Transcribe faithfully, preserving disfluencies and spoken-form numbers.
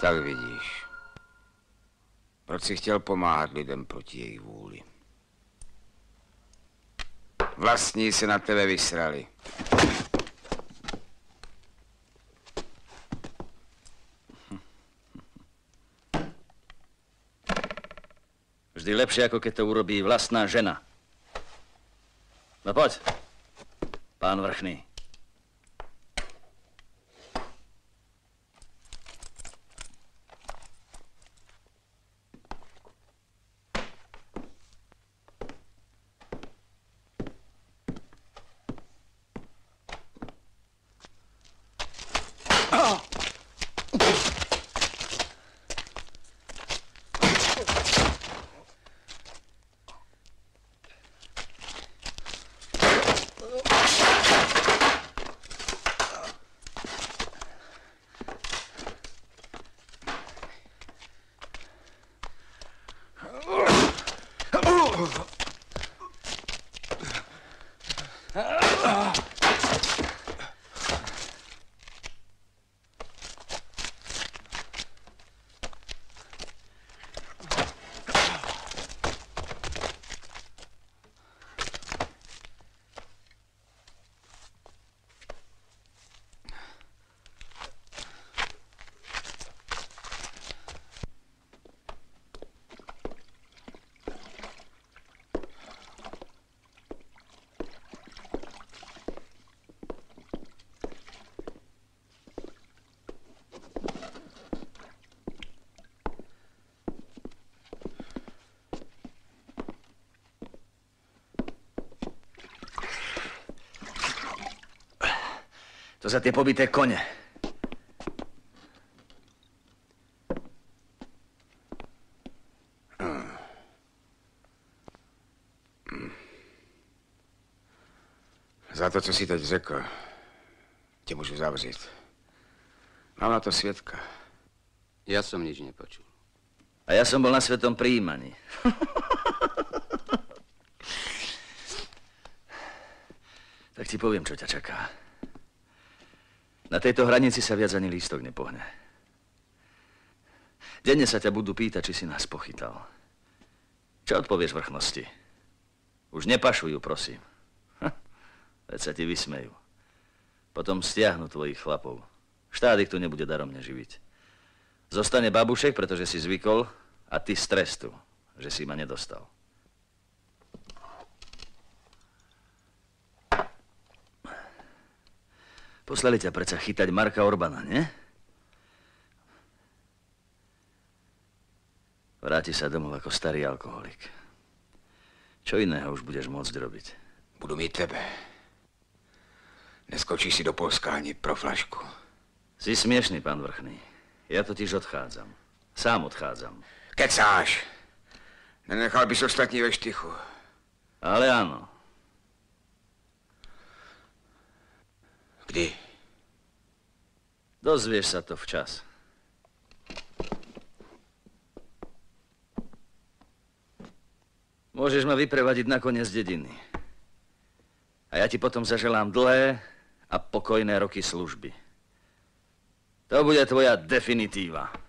Tak vidíš. Proč si chtěl pomáhat lidem proti jejich vůli? Vlastní se na tebe vysrali. Vždy lepšie, ako keď to urobí vlastná žena. No poď, pán vrchný. To za tie pobité kone. Za to, co jsi teď řekl, tě můžu zavřít. Mám na to svědka. Ja som nič nepočul. A ja som bol na svetom prijímaní. Tak ti poviem, čo ťa čaká. Na tejto hranici sa viac ani lístok nepohne. Denne sa ťa budú pýtať, či si nás pochytal. Čo odpovieš vrchnosti? Už nepašujú, prosím. Ha, veď sa ti vysmejú. Potom stiahnu tvojich chlapov. Štát ich tu nebude darom neživiť. Zostane babušek, pretože si zvykol, a ty z trestu, že si ma nedostal. Poslali ťa predsa chytať Marka Orbana, nie? Vráti sa domov ako starý alkoholik. Čo iného už budeš môcť robiť? Budu mít tebe. Neskočíš si do Polska ani pro flašku. Si smiešný, pán vrchný. Ja totiž odchádzam. Sám odchádzam. Kecáš. Nenechal bys ostatní ve štychu. Ale áno. Kdy? Dozvieš sa to včas. Môžeš ma vyprevadiť na koniec dediny. A ja ti potom zaželám dlhé a pokojné roky služby. To bude tvoja definitíva.